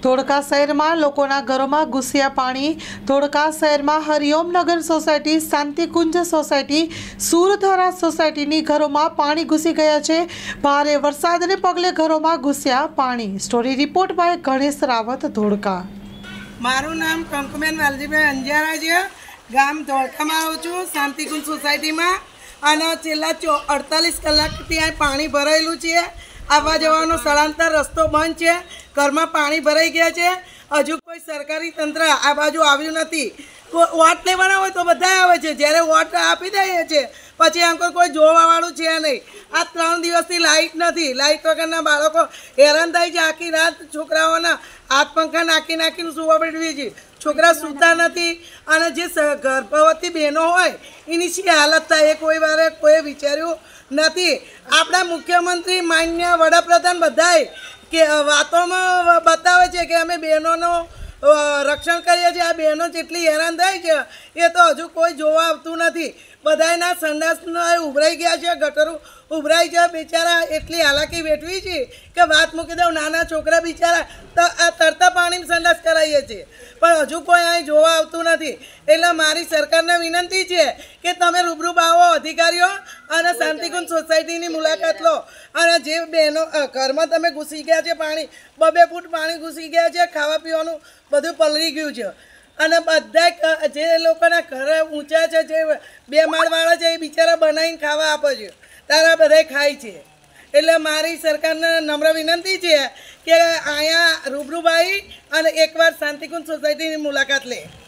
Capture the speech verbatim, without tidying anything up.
ધોળકા શહેરમાં લોકોના ઘરોમાં ઘૂસ્યા પાણી। ધોળકા શહેરમાં હરિઓમનગર સોસાયટી, શાંતિકુંજ સોસાયટી, સુરધારા સોસાયટીની ઘરોમાં પાણી ઘૂસી ગયા છે। ભારે વરસાદને પગલે ઘરોમાં ઘૂસ્યા પાણી। Story report by Ganesh Rawat, Dholka. મારું નામ કંકુબેન વાલજીભાઈ અંજારા છે। ગામ ધોળકામાં આવું છું, શાંતિકુંજ સોસાયટીમાં। અને છેલ્લા અડતાલીસ કલાકથી આ પાણી ભરાયેલું છે। આવવા જવાનો સ્થળાંતર રસ્તો બંધ છે, ઘરમાં પાણી ભરાઈ ગયા છે। હજુ કોઈ સરકારી તંત્ર આ બાજુ આવ્યું નથી। વોટ લેવાના હોય તો બધા આવે છે, જ્યારે વોટ આપી દઈએ છે પછી આંકર કોઈ જોવાવાળું છે નહીં। આ ત્રણ દિવસથી લાઇટ નથી, લાઇટ વગરના બાળકો હેરાન થાય છે। આખી રાત છોકરાઓના હાથ પંખા નાખી નાખીને સુવા પડવી છે, છોકરા સૂતા નથી। અને જે ગર્ભવતી બહેનો હોય એની શી હાલત થાય એ કોઈ વારે કોઈ વિચાર્યું નથી। આપણા મુખ્યમંત્રી, માન્ય વડાપ્રધાન બધાય કે વાતોમાં બતાવે છે કે અમે બહેનોનું રક્ષણ કરીએ છીએ। આ બહેનો જેટલી હેરાન થાય છે એ તો હજુ કોઈ જોવા આવતું નથી। બધાના સંડાસના ઉભરાઈ ગયા છે, ગટરો ઉભરાઈ છે। બિચારા એટલી હાલાકી વેઠવી છે કે વાત મૂકી દઉં, નાના છોકરા બિચારા તો આ તરતા પાણીમાં સંડાસ કરાવીએ છીએ, પણ હજુ કોઈ અહીં જોવા આવતું નથી। એટલે મારી સરકારને વિનંતી છે કે તમે રૂબરૂ આવો, અધિકારીઓ, અને શાંતિકુંજ સોસાયટીની મુલાકાત લો। અને જે બહેનો ઘરમાં તમે ઘૂસી ગયા છે, પાણી બબે ફૂટ પાણી ઘૂસી ગયા છે, ખાવા પીવાનું બધું પલળી ગયું છે। અને બધા જે લોકોના ઘર ઊંચા છે, જે બે માળવાળા છે, એ બિચારા બનાવીને ખાવા આપે છે, તારા બધા ખાય છે। એટલે મારી સરકારને નમ્ર વિનંતી છે કે અહીંયા રૂબરૂ આવી અને એકવાર શાંતિકુંજ સોસાયટીની મુલાકાત લે।